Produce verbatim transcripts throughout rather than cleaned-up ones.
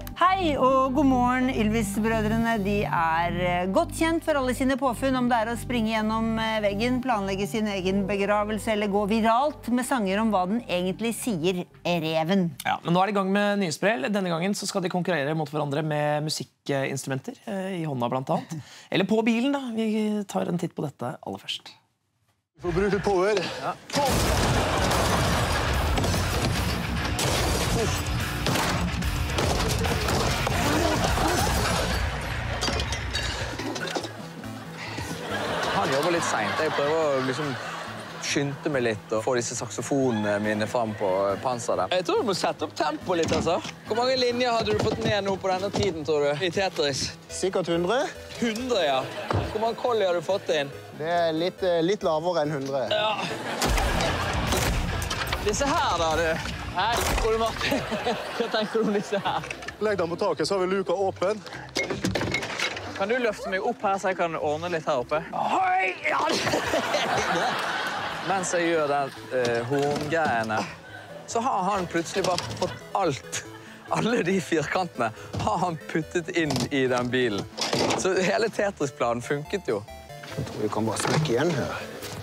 Hei og god morgen, Ylvis-brødrene. De er godt kjent for alle sine påfunn, om det er å springe gjennom veggen, planlegge sin egen begravelse eller gå viralt med sanger om hva den egentlig sier, reven. Ja, men nå er de i gang med nyhetsprell. Denne gangen så skal de konkurrere mot hverandre med musikkinstrumenter i hånda blant annet. Eller på bilen da. Vi tar en titt på dette aller først. Vi får bruke litt power. Ja. Han jobber litt sent. Jeg prøver å liksom skynde meg litt og få disse saksofonene mine fram på panseret. Jeg tror du må sette opp tempo litt, altså. Hvor mange linjer hadde du fått ned nå på denne tiden, tror du, i Tetris? Sikkert hundre. hundre, ja. Hvor mange kolli har du fått inn? Det er litt, litt lavere enn hundre. Ja. Disse her, da, du. Hei, Ole Martin. Hva tenker du om disse her? Legg dem på taket, så har vi luka åpen. Kan du løfte meg opp her, så jeg kan ordne litt her oppe? Hoi! Ja. Mens jeg gjør den uh, horngreiene, så har han plutselig bare fått alt. Alle de firkantene har han puttet inn i den bilen. Så hele Tetris-planen funket jo. Jeg tror vi kan bare smekke igjen her.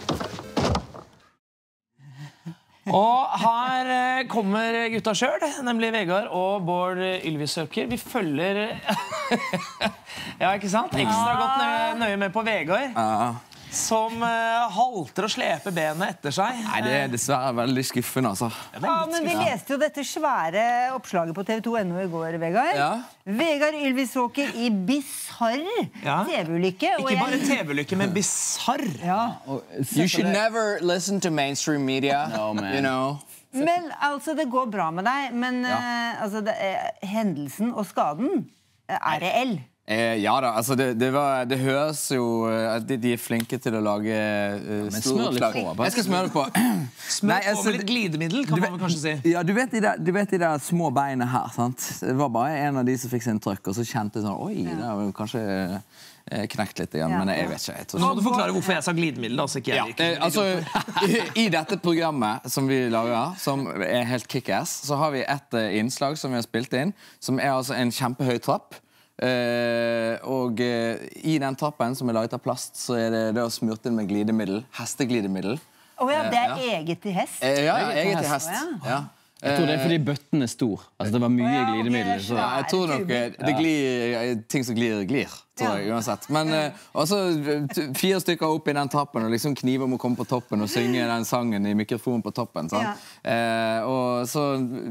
Og her kommer gutta selv, nemlig Vegard og Bård Ylvis-Sørker. Vi følger... ja, ikke sant? Ekstra godt nøye, nøye med på Vegard. Ja. Som uh, halter og sleper benet etter seg. Nei, det er dessverre veldig skuffende, altså. Ja, Ja, men vi leste jo dette svære oppslaget på T V to punkt N O i går, Vegard. Ja. Vegard Ylvis-Åker i bizarr Ja. T V-ulykke. og Ikke jeg- bare T V-ulykke, men bizarr. Ja. You should never listen to mainstream media, No, man. you know. Men altså, det går bra med deg, men eh, altså, det, er- hendelsen og skaden eh, er reell. Eh, ja da, altså det, det, var, det høres jo eh, at de, de er flinke til å lage uh, men smør litt på, bare. Jeg skal smøre det på. Smør Nei, altså, over litt glidemiddel, kan du man vel kanskje si. Ja, du vet de der, du vet de der små beina her, sant? Det var bare en av de som fikk sin trøkk, og så kjente jeg sånn, oi, det har jo kanskje eh, knekt litt igjen, Ja. men jeg vet ikke. Jeg tror Nå må du forklare hvorfor jeg sa glidemiddel, altså ikke jeg. Eh, altså, i, I dette programmet som vi lager, som er helt kick-ass, så har vi et eh, innslag som vi har spilt inn, som er altså en kjempehøy trapp. Eh, og eh, i den trappen som er laget av plast, så er det, det smurt inn med glidemiddel, hesteglidemiddel. Åja, det er Eh, eget til hest. Eh, ja, ja, Eget eget til til hest. hest. Ja. Jeg tror det er fordi bøtten er stor. Altså, det var mye Å ja, ok, glidemiddel. Så. Ja, jeg tror nok eh, det glir, eh, ting som glir, glir, tror jeg, uansett. Men eh, også t- fire stykker opp i den trappen og liksom kniver om å komme på toppen og synge den sangen i mikrofonen på toppen. Sant? Eh, og så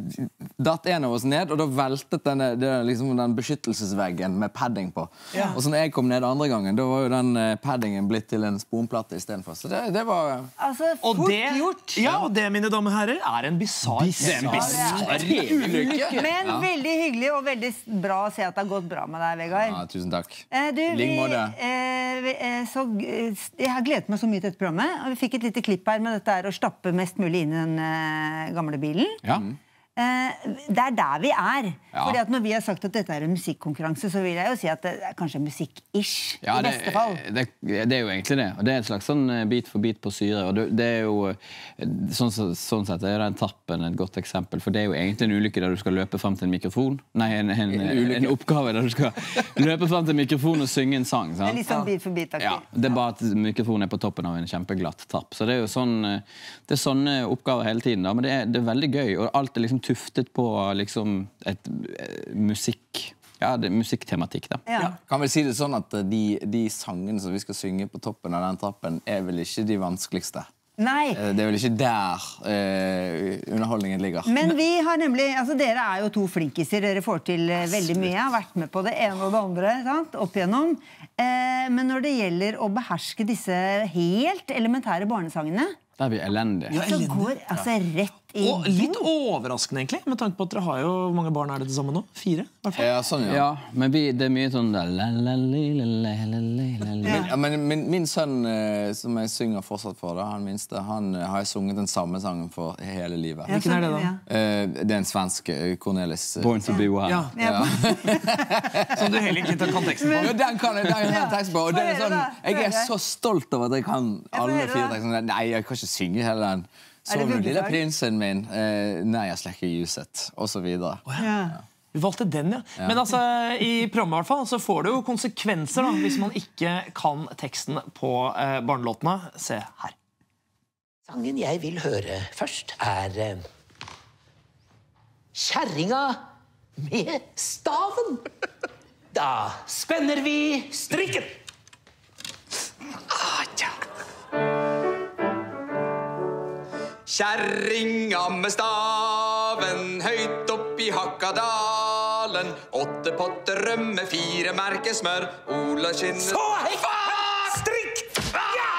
datt en av oss ned, og da veltet denne, det, liksom, den beskyttelsesveggen med padding på. Ja. Og så når jeg kom ned andre gangen, da var jo den eh, paddingen blitt til en sponplatte i stedet for. Så det, det var... Altså, Og fort det, gjort. ja, og det, mine damer og herrer, er en bizarr Bizarr ulykke. Men veldig hyggelig og veldig bra å se at det har gått bra med deg, Vegard. Ja, tusen takk. Eh, Du, I like vi, måte. eh, vi, eh, så, eh, jeg har gledet meg så mye til dette programmet. Og vi fikk et lite klipp her med dette her å stappe mest mulig inn i den eh, gamle bilen. Ja. Eh, det er der vi er. Ja. Fordi at når vi har sagt at dette er en musikkonkurranse, så vil jeg jo si at det er kanskje musikk-ish Ja, i det, beste fall. det, det er jo egentlig det. Og det er et slags sånn eh, bit for bit på syre. Og det, det er jo, eh, sånn, sånn sett er den trappen et godt eksempel, for det er jo egentlig en ulykke der du skal løpe frem til en mikrofon. Nei, en, en, en, en oppgave der du skal løpe frem til en mikrofon og synge en sang. Det Sant? er litt sånn bit for bit-aktig. Ja, det er bare at mikrofonen er på toppen av en kjempeglatt trapp. Så det er jo sånn, eh, det er sånne oppgaver hele tiden, da. Men det er, det er veldig gøy, og alt er liksom tuftet på liksom et eh, musikk, ja, det er musikktematikk da. Ja. Kan vel si det sånn at de, de sangene som vi skal synge på toppen av den trappen er vel ikke de vanskeligste. Nei, Eh, Det er vel ikke der eh, underholdningen ligger. men vi har nemlig, altså dere er jo to flinkiser, dere får til eh, veldig mye, jeg har vært med på det ene og det andre, sant? Opp igjennom. Eh, men når det gjelder å beherske disse helt elementære barnesangene, Der er vi elendige. Ja, så elendig. går altså rett i Og litt overraskende, egentlig, med tanke på at dere har jo... Hvor mange barn er det til sammen nå? Fire, i hvert fall. Ja, sånn, ja. Ja, men vi, det er mye sånn der, la, la, li, la, la, la, la, la, la. Men, ja, men min, min sønn, eh, som jeg synger fortsatt for, da, han minste, han eh, har jeg sunget den samme sangen for hele livet. Ja, Hvilken er det da? ja. Eh, det er en svensk, eh, Cornelis. eh, Born to be wild. Ja, Ja. som du heller ikke tar konteksten på. Ja, den kan jeg, den kan jeg tekst på, og det er Få høre sånn, da, få jeg er høre. så stolt over at jeg kan få alle høre fire da. tekstene. Nei, jeg kan ikke synge hele den. Er det Så den lille buggesang? prinsen min, eh, nei, jeg slekker ljuset, og så videre. Ja. Du valgte den, ja. ja. Men altså, i programmet i hvert fall, så får det jo konsekvenser da, hvis man ikke kan teksten på eh, barnelåtene. Se her. Sangen jeg vil høre først er eh, Kjerringa med staven. Da spenner vi strikken. Ah, ja. Kjerringa med staven høyt opp i Hakkadalen. Åtte potter rømme, fire merker smør. Ola skinner. Så høyt! Strikk! Ja!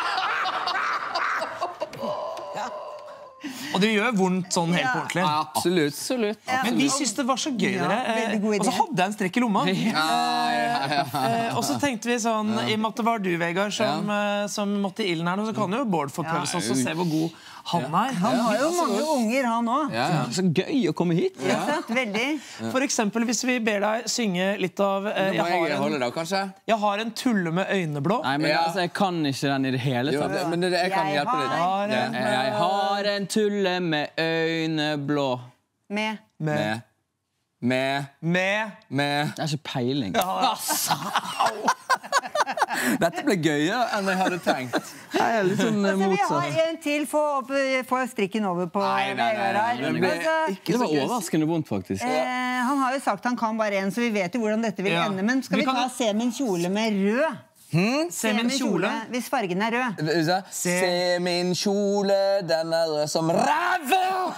Og det gjør vondt sånn helt på ordentlig. Ja, absolutt. absolutt. Ja. Men vi synes det var så gøy, Ja, dere. veldig god idé. Og så hadde jeg en strekk i lomma. Ja, ja, ja. Eh, og så tenkte vi sånn, i og med at det var du, Vegard, som, eh, som måtte i ilden her nå, så kan jo Bård få pølse også, se hvor god han er. Han har jo mange unger, han også. Ja, ja. Så gøy å komme hit. Ikke sant? Veldig. For eksempel, hvis vi ber deg synge litt av eh, Nå jeg, må har jeg holde en, da, kanskje? jeg har en tulle med øyneblå. Nei, men Ja. altså, jeg kan ikke den i det hele Jo, tatt. det, men det, jeg kan Jeg hjelpe har- litt. Har Ja. en, Jeg har en tulle med øyne blå. Med. Med, med, Med Det med er ikke peiling. Dette ble gøyere enn jeg hadde tenkt. Jeg er litt sånn eh, Så vi motsatt. har en til. Få, opp, få strikken over på Nei, nei, nei, Vegard her. nei, det ble Altså, ikke Det så var gøy. overraskende vondt, faktisk. eh, han har jo sagt han kan bare en, så vi vet jo hvordan dette vil Ja. ende. Men skal Vi vi, kan- ta Se min kjole med rød? Se min kjole. Hvis fargen er rød. Vil du se? Se min kjole, den er rød som ræva!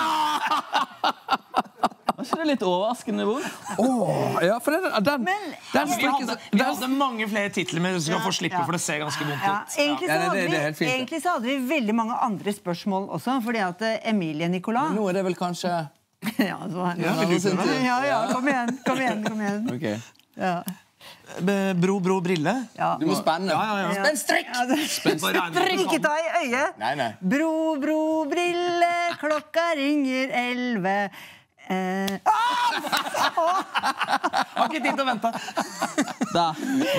Var ikke det litt overraskende vondt? Åh, ja, for den, den, Men- den Vi strikken hadde, vi hadde mange flere titler, men du skal få slippe, Ja. for det ser ganske vondt Ja, ut. egentlig, så Ja, det- hadde det- det er helt vi, fint, det. egentlig så hadde vi veldig mange andre spørsmål også. Fordi at eh, Emilie Nicolas Nå er det vel kanskje ja, så, ja, vil du prøve? ja, ja, kom igjen, kom igjen, kom igjen. Ok. Ja. Be- Bro, bro, brille. Ja. Du må spenne. Ja, ja, ja. Ja. Spenn strikk! Ja, det- Bare regner med Ikke at ta i øyet. Nei, nei. Bro, bro, brille, klokka ringer elleve. Eh, ah, Har ikke tid til å vente. Da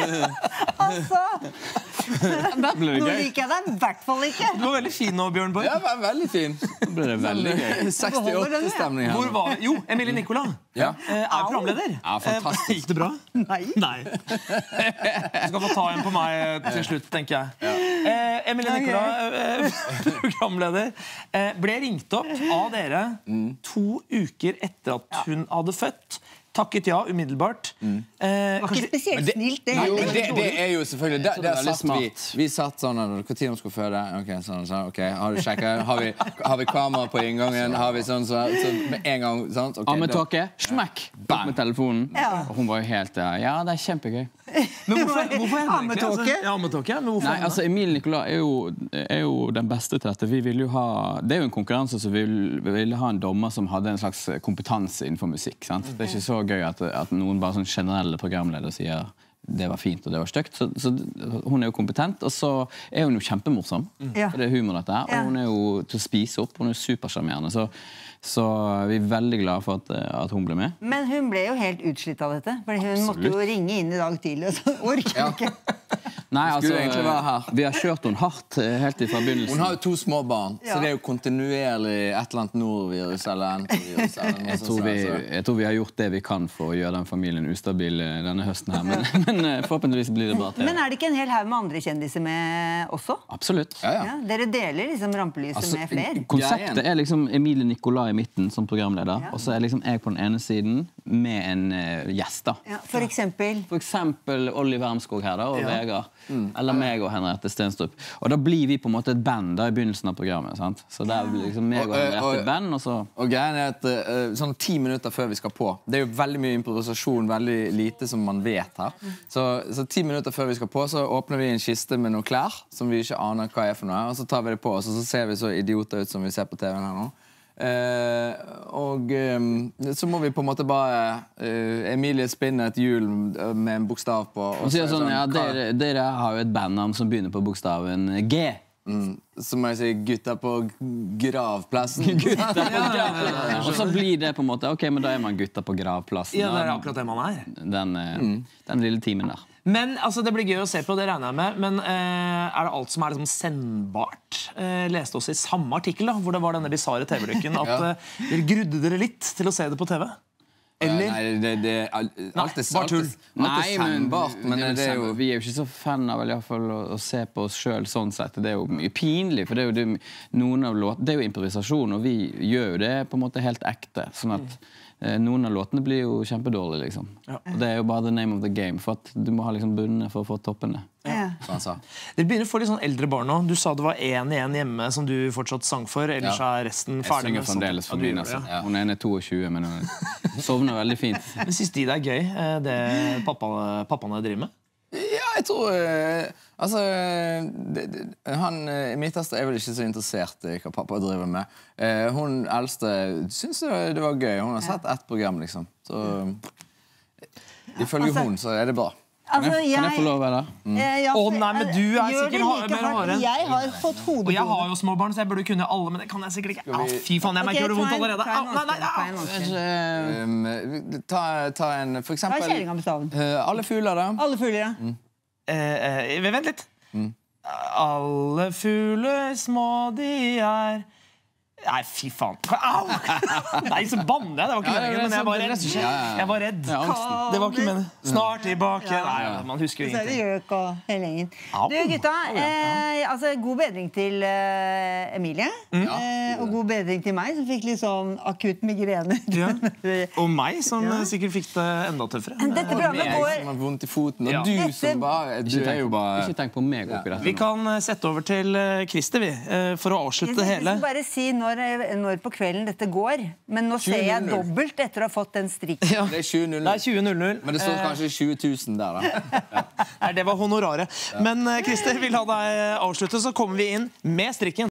altså! ble det Nå gøy. liker jeg deg i hvert fall ikke. Du var veldig fin nå, Bjørn Borg. Ja, ve- veldig fin. Da ble det veldig gøy. sekstiåtte-stemning her. Hvor var Jo, Emilie Nicolas Ja. eh, er programleder. Ja, fantastisk. Eh, Gikk det bra? Nei. Nei. Du skal få ta en på meg til slutt, tenker jeg. Eh, Emilie Ok. Nicolas, eh, programleder, eh, ble ringt opp av dere to uker etter at hun hadde født. Takket ja umiddelbart. Eh, Det var ikke kanskje- spesielt snilt, det. Jo, heller. det, det er jo selvfølgelig Der, det der er veldig satt vi. smart. Vi satt sånn Når tid de skulle føde. Ok, sånn, sånn, ok, Har du sjekket? Har vi, har vi kamera på inngangen? Har vi sånn, så, så med en gang sant? Ok, da- Ammetåke, smekk, bort med telefonen. Ja. Og hun var jo helt eh, Ja, det er kjempegøy. Men hvorfor, hvorfor henne egentlig? Ammetåke? Altså, ja, ammetåke. Men hvorfor Nei, henne? altså Emilie Nicolas er jo, er jo den beste til dette. Vi ville jo ha, det er jo en konkurranse som vi vil- vi ville ha en dommer som hadde en slags kompetanse innenfor musikk. Sant? Det er ikke så gøy at, at noen bare sånn generelle programledere sier det var fint og det var stygt. Så, så hun er jo kompetent, og så er hun jo kjempemorsom. Ja. For det er humor dette her, Ja. og hun er jo til å spise opp. Hun er jo supersjarmerende. Så, så vi er veldig glade for at, at hun ble med. Men hun ble jo helt utslitt av dette. Fordi hun måtte jo ringe inn i dag tidlig, og så orker hun ikke. Nei, altså, Skulle egentlig være her. vi har kjørt henne hardt eh, helt fra begynnelsen. Hun har jo to små barn, Ja. så det er jo kontinuerlig et eller annet nordvirus eller entovirus. Eller noe Jeg tror, sånt, vi, så- jeg tror vi har gjort det vi kan for å gjøre den familien ustabil eh, denne høsten her, men, men eh, forhåpentligvis blir det bra til. Men er det ikke en hel haug med andre kjendiser med også? Absolutt. Ja, ja. Ja, dere deler liksom rampelyset Altså, med flere. konseptet er liksom Emilie Nicolas i midten som programleder, Ja. og så er liksom jeg på den ene siden med en eh, gjest da. Ja, for eksempel. For eksempel Olli Wermskog her da, og Ja. Vegard. Eller meg og Henriette Stenstrup. Og da blir vi på en måte et band da i begynnelsen av programmet. Sant? Så der blir liksom meg og Og, eh, Henriette og- et band, og så... Og greien er at eh, sånn ti minutter før vi skal på. Det er jo veldig mye improvisasjon, veldig lite som man vet her. Så, så ti minutter før vi skal på, så åpner vi en kiste med noen klær som vi ikke aner hva er for noe, og så tar vi det på oss, og så ser vi så idioter ut som vi ser på T V-en her nå. Eh, og eh, så må vi på en måte bare eh, Emilie spinner et hjul med en bokstav på. Og Og så sier er det sånn, ja, hva- dere, dere har jo et bandnavn som begynner på bokstaven G. Mm, så må jeg si 'gutta på gravplassen'. Og så blir det på en måte, ok, men da er man gutta på gravplassen. Ja, det er da. akkurat det man er. Den, eh, den lille timen der. Men altså, det blir gøy å se på, det regner jeg med. Men eh, er det alt som er liksom sendbart? Eh, leste også i samme artikkel da, hvor det var denne bizarre T V-lykken at Ja. eh, dere grudde dere litt til å se det på T V. Eller? Nei, det, det, alt er, Nei, alt er, bare tull. alt er, alt er sendbart, men det er jo... Vi er jo ikke så fan av vel, i hvert fall, å, å se på oss selv sånn sett. Det er jo mye pinlig, for det er jo, det, noen av låt, det er jo improvisasjon, og vi gjør jo det på en måte helt ekte. Sånn at eh, noen av låtene blir jo kjempedårlige, liksom. Ja. Og det er jo bare the name of the game, for at du må ha liksom bunnene for å få toppene. Ja. Som han sa. Dere begynner å få litt sånn eldre barn nå. Du sa det var en igjen hjemme som du fortsatt sang for, ellers Ja. er resten Jeg ferdig synger med fremdeles for Ja, du min, gjør det, altså. ja. Hun ene er tjueto, men hun sovner veldig fint. Men synes de det er gøy, eh, det pappa, pappaene driver med? Ja, jeg tror eh, Altså det, det, Han eh, midterste er vel ikke så interessert i hva pappa driver med. Eh, hun eldste syns det, det var gøy. Hun har sett ett program, liksom. Så ifølge Altså- hun så er det bra. Altså, Kan jeg få lov å være der? Eh, ja, Å, nei, men du er gjør det sikkert ha- like mer hardt. hardere. Jeg har fått Og jeg har hodepine. jo små barn, så jeg burde kunne alle, men det kan jeg sikkert ikke. Au, fy faen, jeg Ok, merker det vondt ta en- allerede. ta en Au, nei, nei, vanskelig, ta en au. vanskelig. Um, ta, ta en for Ta eksempel kjæringa med staven. eh, Alle fugler, da. Alle fugler, ja. Eh, eh, vent litt. Alle fugler små de er. Nei, fy faen. Au! Nei, så banner jeg. Det var ikke Ja, meningen, det er men jeg så- var det er redd. så skjer. Ja, ja, ja. Jeg var redd. Ja, angsten. Det var ikke meningen. Snart tilbake. Nei, man husker jo Så er det ingenting. gjøk og hele gjengen. Au. Du, gutta, eh, altså, god bedring til eh, Emilie. Eh, og god bedring til meg, som fikk litt sånn akutt migrene. Ja. Og meg, som Ja. sikkert fikk det enda tøffere. Dette programmet Jeg går som har vondt i foten, og Ja. du Dette- som bare Du Ikke er jo tenk, bare ikke tenk på meg oppi dette Vi nå. kan eh, sette over til eh, Christer, vi, eh, for å avslutte det Jeg hele. skal bare si når, når på kvelden dette går, men nå ser jeg tjue null null. dobbelt etter å ha fått den strikken. Ja. Det er tjue null Det er null. tjue null null. Men det står kanskje tjue tusen der, da. Nei, det var honoraret. Men eh, Christer, vil ha deg avslutte, så kommer vi inn med strikken.